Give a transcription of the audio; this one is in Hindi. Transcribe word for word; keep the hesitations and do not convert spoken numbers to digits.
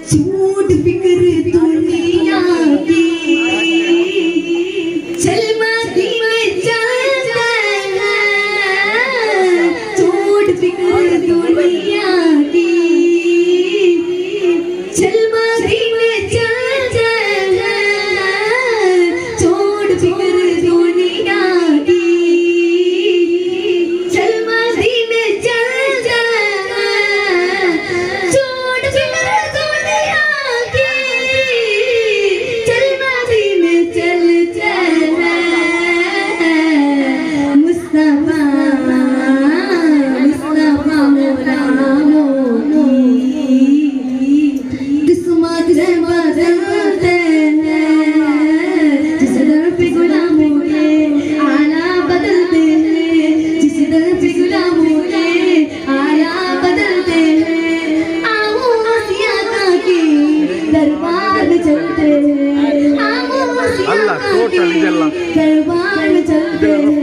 छूट फिक्र दुनिया की, चल मदीने चलते हैं, छूट फिक्र दुनिया की, चल मदीने चलते हैं, छूट फिक्र दुनिया की, चल मदीने चलते हैं, छूट फिक्र दुनिया की, चल मदीने चलते हैं, मुस्तफा मुस्तफा मोला मोनी, किस्मत से बदलते हैं, जिस दर पे गुलामों के आला बदलते हैं, जिस दर पे गुलामों के आला बदलते हैं, आओ आसिया का के दरबार में चलते हैं, आओ आसिया का के दरबार में चलते हैं।